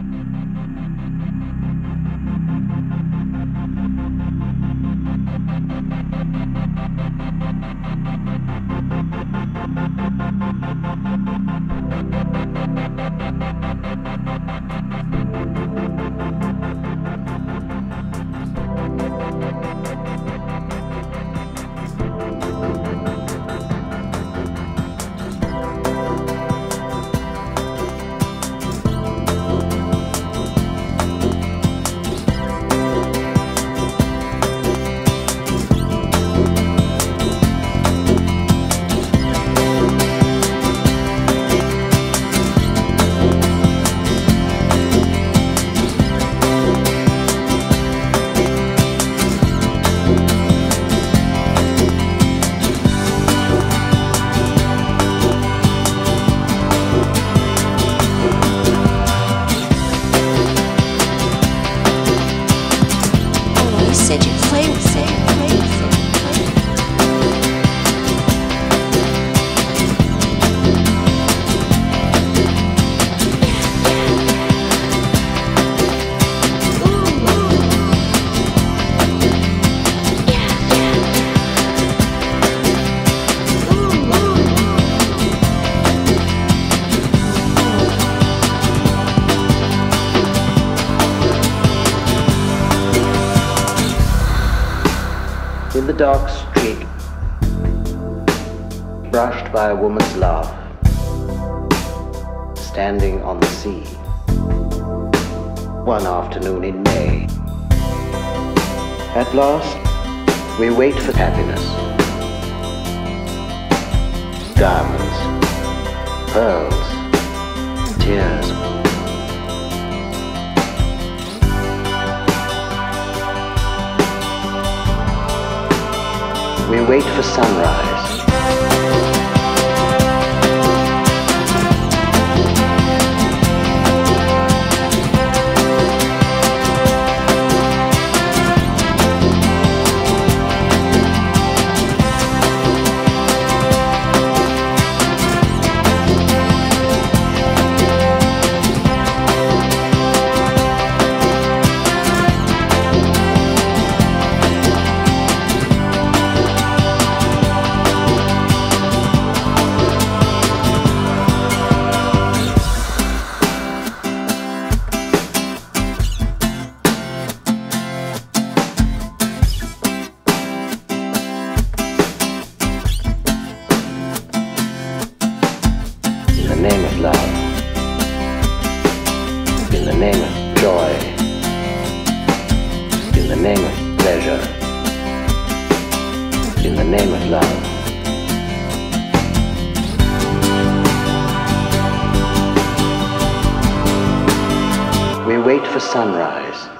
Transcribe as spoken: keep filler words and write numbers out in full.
In the dark street, brushed by a woman's laugh, standing on the sea, one afternoon in May. At last, we wait for happiness. Diamonds, pearls, tears. We wait for sunrise. In the name of love, in the name of joy, in the name of pleasure, in the name of love. We wait for sunrise.